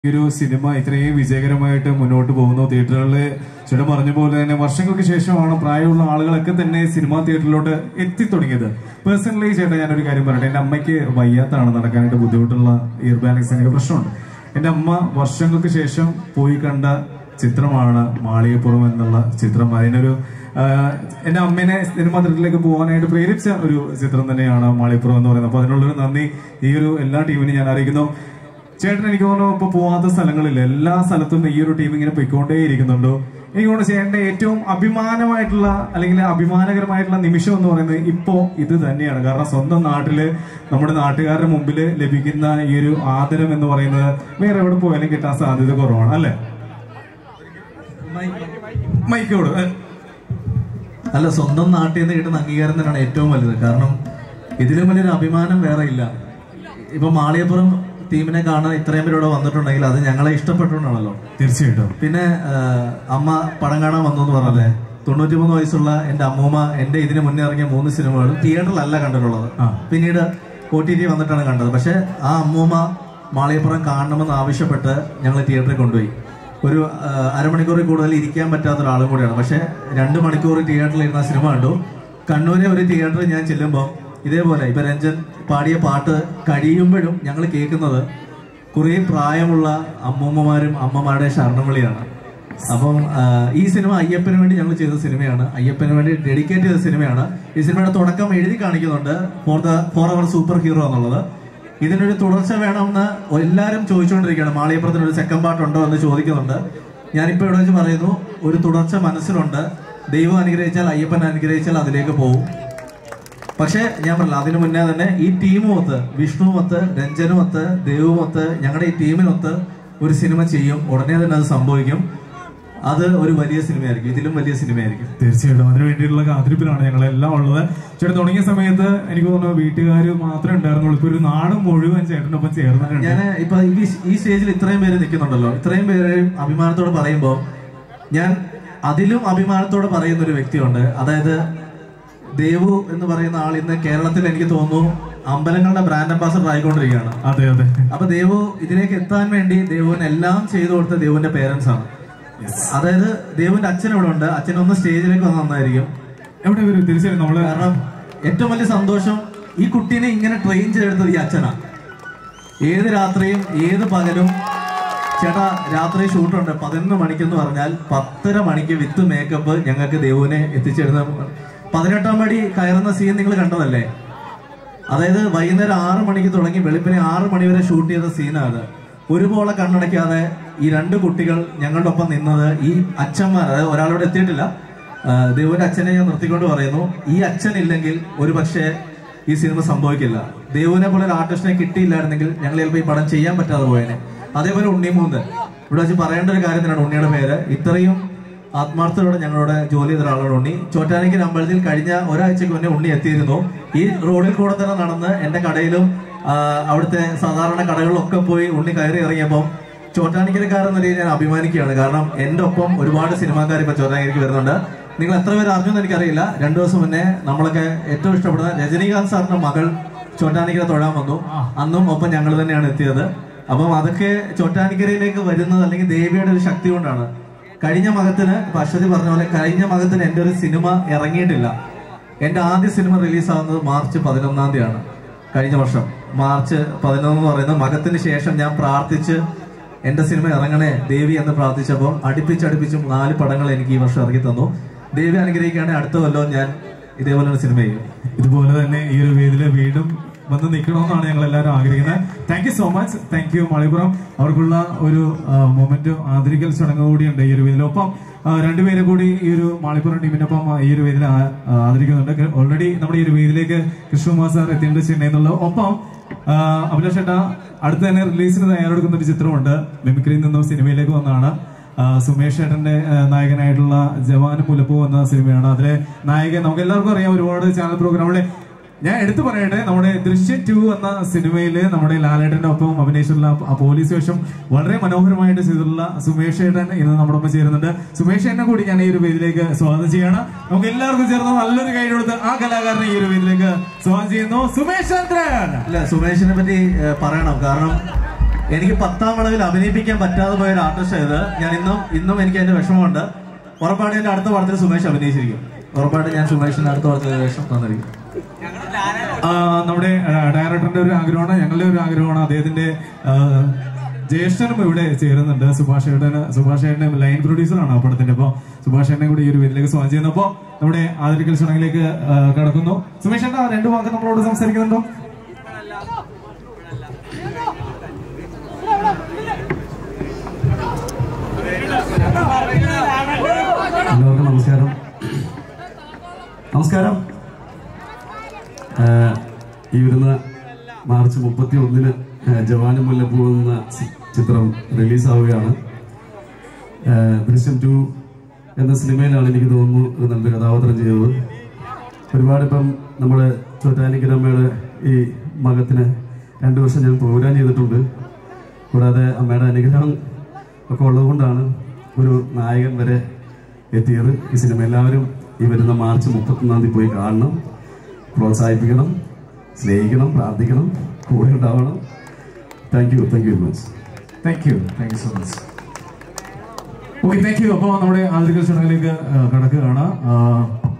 ഒരു സിനിമ ഇത്രയും വിജയകരമായിട്ട് മുന്നോട്ട് പോകുന്നു. തിയേറ്ററുകളിൽ ചേട്ടൻ പറഞ്ഞ പോലെ തന്നെ വർഷങ്ങൾക്ക് ശേഷമാണ് പ്രായമുള്ള ആളുകളൊക്കെ തന്നെ സിനിമാ തിയേറ്ററിലോട്ട് എത്തിത്തുടങ്ങിയത്. പേഴ്സണലി ചേട്ടാ ഞാനൊരു കാര്യം പറയട്ടെ, എന്റെ അമ്മയ്ക്ക് വയ്യാത്താണ്, നടക്കാനായിട്ട് ബുദ്ധിമുട്ടുള്ള ഇയർ ബാലൻസിനൊക്കെ പ്രശ്നമുണ്ട്. എന്റെ അമ്മ വർഷങ്ങൾക്ക് ശേഷം പോയി കണ്ട ചിത്രമാണ് മാളികപ്പുറം എന്നുള്ള ചിത്രം. അതിനൊരു എന്റെ അമ്മേനെ സിനിമാ തിയേറ്ററിലേക്ക് പോകാനായിട്ട് പ്രേരിപ്പിച്ച ഒരു ചിത്രം തന്നെയാണ് മാളികപ്പുറം എന്ന് പറയുന്നത്. അപ്പൊ അതിനുള്ളൊരു നന്ദി ഈ ഒരു എല്ലാ ടീമിനും ഞാൻ അറിയിക്കുന്നു. ചേട്ടൻ എനിക്ക് തോന്നുന്നു ഇപ്പൊ പോവാത്ത സ്ഥലങ്ങളില്ല, എല്ലാ സ്ഥലത്തും ഈ ഒരു ടീം ഇങ്ങനെ പോയിക്കൊണ്ടേ ഇരിക്കുന്നുണ്ടോ. എനിക്ക് തോന്നുന്നു ചേട്ടന്റെ ഏറ്റവും അഭിമാനമായിട്ടുള്ള അല്ലെങ്കിൽ അഭിമാനകരമായിട്ടുള്ള നിമിഷം എന്ന് പറയുന്നത് ഇപ്പോ ഇത് തന്നെയാണ്. കാരണം സ്വന്തം നാട്ടില് നമ്മുടെ നാട്ടുകാരുടെ മുമ്പിൽ ലഭിക്കുന്ന ഈ ഒരു ആദരം എന്ന് പറയുന്നത് വേറെ എവിടെ പോയാലും കിട്ടാൻ സാധ്യത കുറവാണ് അല്ലെ? മൈക്കോട് അല്ല, സ്വന്തം നാട്ടിൽ നിന്ന് കിട്ടുന്ന അംഗീകാരം തന്നെയാണ് ഏറ്റവും വലുത്. കാരണം ഇതിലും വലിയൊരു അഭിമാനം വേറെ ഇല്ല. ഇപ്പൊ മാളികപ്പുറം ടീമിനെ കാണാൻ ഇത്രയും പേരോട് വന്നിട്ടുണ്ടെങ്കിൽ അത് ഞങ്ങളെ ഇഷ്ടപ്പെട്ടുകൊണ്ടാണല്ലോ. തീർച്ചയായിട്ടും. പിന്നെ അമ്മ പടം കാണാൻ വന്നു എന്ന് പറഞ്ഞല്ലേ, 93 വയസ്സുള്ള എന്റെ അമ്മൂമ്മ എന്റെ ഇതിന് മുന്നേ ഇറങ്ങിയ 3 സിനിമകളും തിയേറ്ററിലല്ല കണ്ടിട്ടുള്ളത്, പിന്നീട് OTT വന്നിട്ടാണ് കണ്ടത്. പക്ഷെ ആ അമ്മൂമ്മ മാളികപ്പുറം കാണണമെന്ന് ആവശ്യപ്പെട്ട് ഞങ്ങൾ തിയേറ്ററിൽ കൊണ്ടുപോയി. ഒരു അരമണിക്കൂറിൽ കൂടുതൽ ഇരിക്കാൻ പറ്റാത്ത ഒരാളും കൂടിയാണ്. പക്ഷെ 2 മണിക്കൂർ തിയേറ്ററിൽ ഇരുന്ന സിനിമ കണ്ടു. കണ്ണൂരെ ഒരു തിയേറ്ററിൽ ഞാൻ ചെല്ലുമ്പോൾ ഇതേപോലെ ഇപ്പൊ രഞ്ജൻ പാടിയ പാട്ട് കഴിയുമ്പോഴും ഞങ്ങൾ കേൾക്കുന്നത് കുറെ പ്രായമുള്ള അമ്മൂമ്മമാരും അമ്മമാരുടെ ശരണവിളിയാണ്. അപ്പം ഈ സിനിമ അയ്യപ്പന് വേണ്ടി ഞങ്ങൾ ചെയ്ത സിനിമയാണ്, അയ്യപ്പന് വേണ്ടി ഡെഡിക്കേറ്റ് ചെയ്ത സിനിമയാണ്. ഈ സിനിമയുടെ തുടക്കം എഴുതി കാണിക്കുന്നുണ്ട് ഫോർ അവർ സൂപ്പർ ഹീറോ എന്നുള്ളത്. ഇതിനൊരു തുടർച്ച വേണമെന്ന് എല്ലാവരും ചോദിച്ചുകൊണ്ടിരിക്കുകയാണ്. മാളികപ്പുറത്തിനൊരു സെക്കൻഡ് പാർട്ട് ഉണ്ടോ എന്ന് ചോദിക്കുന്നുണ്ട്. ഞാനിപ്പോൾ ഇവിടെ വെച്ച് പറയുന്നു, ഒരു തുടർച്ച മനസ്സിലുണ്ട്. ദൈവം അനുഗ്രഹിച്ചാൽ, അയ്യപ്പൻ അനുഗ്രഹിച്ചാൽ അതിലേക്ക് പോകും. പക്ഷെ ഞാൻ പറഞ്ഞില്ല, അതിനു മുന്നേ തന്നെ ഈ ടീമുമൊത്ത്, വിഷ്ണുമൊത്ത്, രഞ്ജനുമൊത്ത്, ദേവുമൊത്ത്, ഞങ്ങളുടെ ഈ ടീമിനൊത്ത് ഒരു സിനിമ ചെയ്യും. ഉടനെ തന്നെ അത് സംഭവിക്കും. അത് ഒരു വലിയ സിനിമയായിരിക്കും, ഇതിലും വലിയ സിനിമയായിരിക്കും. തീർച്ചയായിട്ടും അതിനു വേണ്ടിയിട്ടുള്ള കാത്തിരിപ്പിലാണ് ഞങ്ങളെല്ലാം ഉള്ളത്. ചേട്ടൻ തുടങ്ങിയ സമയത്ത് എനിക്ക് തോന്നുന്നു വീട്ടുകാർ മാത്രമേ ഉണ്ടായിരുന്നുള്ളൂ. ഇപ്പൊ ഒരു നാട് മുഴുവൻ ചേട്ടനൊപ്പം ചേർന്നിട്ടുണ്ട്. ഞാൻ ഇപ്പൊ ഈ സ്റ്റേജിൽ ഇത്രയും പേര് നിൽക്കുന്നുണ്ടല്ലോ, ഇത്രയും പേര് അഭിമാനത്തോടെ പറയുമ്പോൾ ഞാൻ അതിലും അഭിമാനത്തോടെ പറയുന്ന ഒരു വ്യക്തിയുണ്ട്. അതായത് ദേവു എന്ന് പറയുന്ന ആൾ ഇന്ന് കേരളത്തിൽ എനിക്ക് തോന്നുന്നു അമ്പലങ്ങളുടെ ബ്രാൻഡ് അംബാസഡർ ആയിക്കൊണ്ടിരിക്കുകയാണ്. അതെ അതെ. അപ്പൊ ദേവു ഇതിലേക്ക് എത്താൻ വേണ്ടി ദേവുവിന് എല്ലാം ചെയ്തു കൊടുത്ത ദേവുവിന്റെ പേരൻസ് ആണ്. അതായത് ദേവുവിന്റെ അച്ഛൻ ഇവിടെ ഉണ്ട്. അച്ഛനൊന്ന് സ്റ്റേജിലേക്ക് വന്ന് നന്നായിരിക്കും. എവിടെ വരും തീർച്ചയായും നമ്മള്. കാരണം ഏറ്റവും വലിയ സന്തോഷം ഈ കുട്ടീനെ ഇങ്ങനെ ട്രെയിൻ ചെയ്തെടുത്തത് ഈ അച്ഛനാ. ഏത് രാത്രിയും ഏത് പകലും ചേട്ടാ രാത്രി ഷൂട്ടുണ്ട് 11 മണിക്കെന്ന് പറഞ്ഞാൽ 10:30 മണിക്ക് വിത്ത് മേക്കപ്പ് ഞങ്ങൾക്ക് ദേവുവിനെ എത്തിച്ചേരുന്ന 18-ാം പടി കയറുന്ന സീൻ നിങ്ങൾ കണ്ടതല്ലേ? അതായത് വൈകുന്നേരം 6 മണിക്ക് തുടങ്ങി വെളുപ്പിനെ 6 മണി വരെ ഷൂട്ട് ചെയ്ത സീനാണ്. ഒരുപോലെ കണ്ണടയ്ക്കാതെ ഈ 2 കുട്ടികൾ ഞങ്ങളുടെ ഒപ്പം നിന്നത് ഈ അച്ഛന്മാർ, അതായത് ഒരാളോട് എത്തിയിട്ടില്ല, ദേവുവിന്റെ അച്ഛനെ ഞാൻ നിർത്തിക്കൊണ്ട് പറയുന്നു. ഈ അച്ഛൻ ഇല്ലെങ്കിൽ ഒരു പക്ഷേ ഈ സിനിമ സംഭവിക്കില്ല. ദേവുവിനെ പോലെ ഒരു ആർട്ടിസ്റ്റിനെ കിട്ടിയില്ലായിരുന്നെങ്കിൽ ഞങ്ങൾ ചിലപ്പോൾ ഈ പടം ചെയ്യാൻ പറ്റാതെ പോയേനെ. അതേപോലെ ഉണ്ണിമൂന്ന് ഇവിടെ വെച്ച് പറയേണ്ട ഒരു കാര്യം തന്നെയാണ് ഉണ്ണിയുടെ പേര്. ഇത്രയും ആത്മാർത്ഥതയോടെ ഞങ്ങളോട് ജോലി ചെയ്ത ഒരാളോട് ഉണ്ണി. ചോറ്റാനിക്കര അമ്പലത്തിൽ കഴിഞ്ഞ ഒരാഴ്ചക്ക് മുന്നേ ഉണ്ണി എത്തിയിരുന്നു. ഈ റോഡിൽ കൂടെ തന്നെ നടന്ന് എന്റെ കടയിലും അവിടുത്തെ സാധാരണ കടകളിലൊക്കെ പോയി ഉണ്ണി കയറി ഇറങ്ങിയപ്പോൾ ചോറ്റാനിക്കരക്കാരെന്ന രീതിയിൽ ഞാൻ അഭിമാനിക്കുകയാണ്. കാരണം എന്റെ ഒപ്പം ഒരുപാട് സിനിമാക്കാർ ഇപ്പൊ ചോറ്റാനിക്കരയ്ക്ക് വരുന്നുണ്ട്. നിങ്ങൾ എത്ര പേര് അറിഞ്ഞെന്ന് എനിക്കറിയില്ല. 2 ദിവസം മുന്നേ നമ്മളൊക്കെ ഏറ്റവും ഇഷ്ടപ്പെടുന്ന രജനീകാന്ത് സാറിന്റെ മകൾ ചോറ്റാനിക്കര തൊഴാൻ വന്നു. അന്നും ഒപ്പം ഞങ്ങൾ തന്നെയാണ് എത്തിയത്. അപ്പം അതൊക്കെ ചോറ്റാനിക്കരയിലേക്ക് വരുന്നത് അല്ലെങ്കിൽ ദേവിയുടെ ഒരു ശക്തി കൊണ്ടാണ്. കഴിഞ്ഞ മകത്തിന് അശ്വതി പറഞ്ഞ പോലെ കഴിഞ്ഞ മകത്തിന് എന്റെ ഒരു സിനിമ ഇറങ്ങിയിട്ടില്ല. എന്റെ ആദ്യ സിനിമ റിലീസാവുന്നത് മാർച്ച് 11-ാം തീയതിയാണ്. കഴിഞ്ഞ വർഷം മാർച്ച് 11 എന്ന് പറയുന്ന മകത്തിന് ശേഷം ഞാൻ പ്രാർത്ഥിച്ച് എന്റെ സിനിമ ഇറങ്ങണേ ദേവി എന്ന് പ്രാർത്ഥിച്ചപ്പോൾ അടുപ്പിച്ചും 4 പടങ്ങൾ എനിക്ക് ഈ വർഷം ഇറങ്ങി തന്നു. ദേവി അനുഗ്രഹിക്കുകയാണെങ്കിൽ അടുത്ത കൊല്ലവും ഞാൻ ഇതേപോലെ ഒരു സിനിമ ചെയ്യും. ഇതുപോലെ തന്നെ ഈ ഒരു വേദിയില് വീണ്ടും വന്ന് നിൽക്കണമെന്നാണ് ഞങ്ങൾ എല്ലാവരും ആഗ്രഹിക്കുന്നത്. Thank you so much. Thank you Malikappuram. അവർക്കുള്ള ഒരു മൊമെന്റ് ആദരിക്കൽ ചടങ്ങ് കൂടിയുണ്ട് ഈ ഒരു വേദിയിൽ. ഒപ്പം 2 പേരെ കൂടി ഈ ഒരു മാളികപ്പുറം ടീമിനൊപ്പം ഈ ഒരു വേദിയിൽ ആദരിക്കുന്നുണ്ട്. ഓൾറെഡി നമ്മുടെ ഈ ഒരു വേദിയിലേക്ക് കൃഷ്ണകുമാർ സാർ എത്തിയിട്ടുണ്ട് ചെന്നൈ എന്നുള്ള. ഒപ്പം അഭിലാഷ് ചേട്ടാ അടുത്ത് തന്നെ റിലീസിന് തയ്യാറെടുക്കുന്ന ഒരു ചിത്രമുണ്ട്. മിമിക്രിയിൽ നിന്നും സിനിമയിലേക്ക് വന്നതാണ്. സുമേഷ് ചേട്ടന്റെ നായകനായിട്ടുള്ള ജവാനും മുലപ്പൂ എന്ന സിനിമയാണ്. അതിലെ നായകൻ നമുക്ക് എല്ലാവർക്കും അറിയാം, ഒരുപാട് ചാനൽ പ്രോഗ്രാമുകളെ ഞാൻ എടുത്തു പറയട്ടെ. നമ്മുടെ ദൃശ്യം 2 എന്ന സിനിമയില് നമ്മുടെ ലാലേട്ടന്റെ ഒപ്പം അഭിനയിച്ചിട്ടുള്ള ആ പോലീസ് വേഷം വളരെ മനോഹരമായിട്ട് ചെയ്തിട്ടുള്ള സുമേഷ് ചേട്ടൻ ഇന്ന് നമ്മുടെ ഒപ്പം ചേരുന്നുണ്ട്. സുമേഷ് ചേട്ടനെ കൂടി ഞാൻ ഈ ഒരു വേദിയിലേക്ക് സ്വാഗതം ചെയ്യണം. നമുക്ക് എല്ലാവർക്കും ചേർന്ന് നല്ലൊരു കൈ കൊടുത്ത് ആ കലാകാരനെ ഈ ഒരു വേദിയിലേക്ക് സ്വാഗതം ചെയ്യുന്നു. സുമേഷ് ചന്ദ്രൻ. അല്ല, സുമേഷിനെ പറ്റി പറയണം. കാരണം എനിക്ക് 10ാം വളവിൽ അഭിനയിപ്പിക്കാൻ പറ്റാതെ പോയ ഒരു ആർട്ടിസ്റ്റ് ആയത്. ഞാൻ ഇന്നും എനിക്ക് അതിന്റെ വിഷമമുണ്ട്. ഉറപ്പായിട്ട് എന്റെ അടുത്ത പടത്തിൽ സുമേഷ് അഭിനയിച്ചിരിക്കും. ഉറപ്പായിട്ട് ഞാൻ സുമേഷിന്റെ അടുത്ത പടത്തിൽ വേഷം തന്നിരിക്കും. നമ്മുടെ ഡയറക്ടറിന്റെ ഒരു ആഗ്രഹമാണ്, ഞങ്ങളുടെ ഒരു ആഗ്രഹമാണ്. അദ്ദേഹത്തിന്റെ ജ്യേഷ്ഠനും ഇവിടെ ചേരുന്നുണ്ട്. സുഭാഷ് ഏട്ടന് ലൈൻ പ്രൊഡ്യൂസറാണ് ആ പടത്തിന്റെ. അപ്പൊ സുഭാഷ് ഏട്ടനെ കൂടി ഈ ഒരു വീട്ടിലേക്ക് സ്വാഗതം ചെയ്യുന്നു. അപ്പൊ നമ്മുടെ ആദരിക്കൽ ചടങ്ങിലേക്ക് കടക്കുന്നു. സുമേഷ് ഏട്ടാ 2 വാക്ക് നമ്മളോട് സംസാരിക്കുന്നുണ്ടോ? എല്ലാവർക്കും നമസ്കാരം. ഈ വരുന്ന മാർച്ച് 31-ന് ജവാനും മുല്ലപ്പൂ എന്ന ചിത്രം റിലീസാവുകയാണ്. ദൃശ്യം 2 എന്ന സിനിമയിലാണ് എനിക്ക് തോന്നുന്നു ഒരു നല്ല കഥാപാത്രം ചെയ്തത്. ഒരുപാട് ഇപ്പം നമ്മുടെ ചോറ്റാനിക്കരമ്മയുടെ ഈ മകത്തിന് 2 വർഷം ഞാൻ പ്രോഗ്രാം ചെയ്തിട്ടുണ്ട്. കൂടാതെ അമ്മയുടെ അനുഗ്രഹം ഒക്കെ ഉള്ളതുകൊണ്ടാണ് ഒരു നായകൻ വരെ എത്തിയത് ഈ സിനിമ. എല്ലാവരും ഈ വരുന്ന മാർച്ച് 31-ാം തീയതി പോയി കാണണം, പ്രോത്സാഹിപ്പിക്കണം, സ്നേഹിക്കണം, പ്രാർത്ഥിക്കണം, കൂടെ ഉണ്ടാവണം. Thank you very much. Thank you so much. Okay, thank you. അപ്പോൾ നമ്മുടെ ആദരിക്കൽ ചടങ്ങിലേക്ക് കടക്കുകയാണ്.